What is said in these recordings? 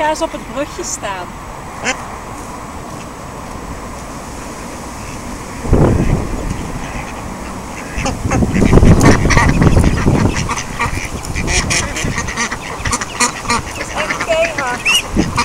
ga eens op het brugje staan. Dat is echt keihard.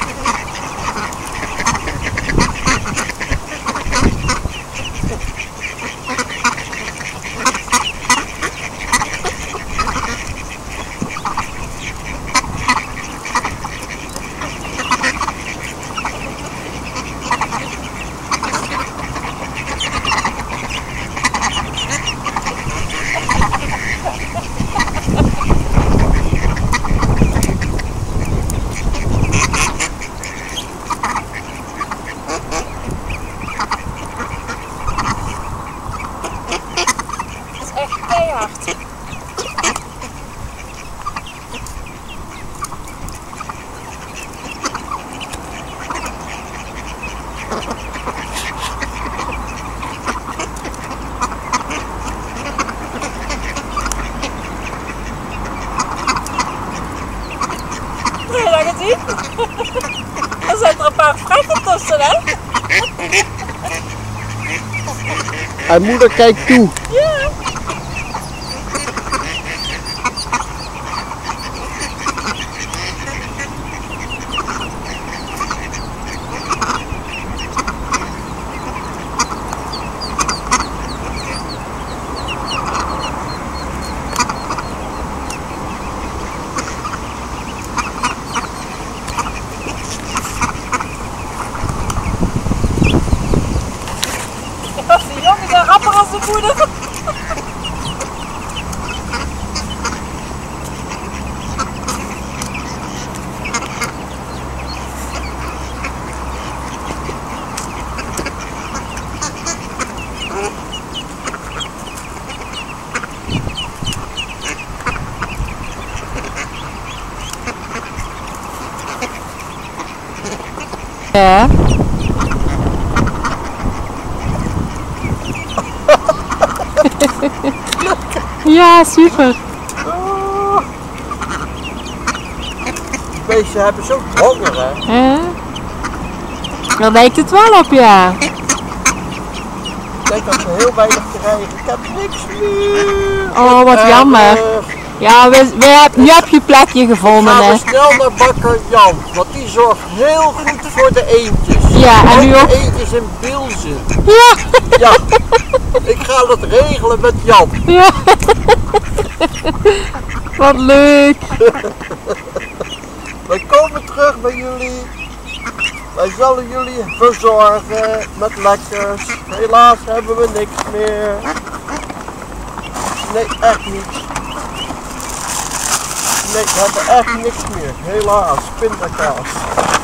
Er zijn er een paar fretten tussen, hè? En moeder kijkt toe. Ja. Die jongen zijn rapper als de moeder. Ja. Ja, super. Oh. Die beesten hebben zo honger, hè? Ja. Daar lijkt het wel op, ja. Ik denk dat ze heel weinig krijgen. Ik heb niks meer. Oh, wat jammer. Ja, nu heb je plekje gevonden, Gaan hè. we snel naar bakker Jan, want die zorgt heel goed voor de eendjes. Ja, en nu ook. De eendjes in Bilzen. Ja. Ja, ik ga dat regelen met Jan. Ja. Wat leuk. Wij komen terug bij jullie. Wij zullen jullie verzorgen met lekkers. Helaas hebben we niks meer. Nee, echt niet. Nee, we hebben echt niks meer. Helaas, pindakaas.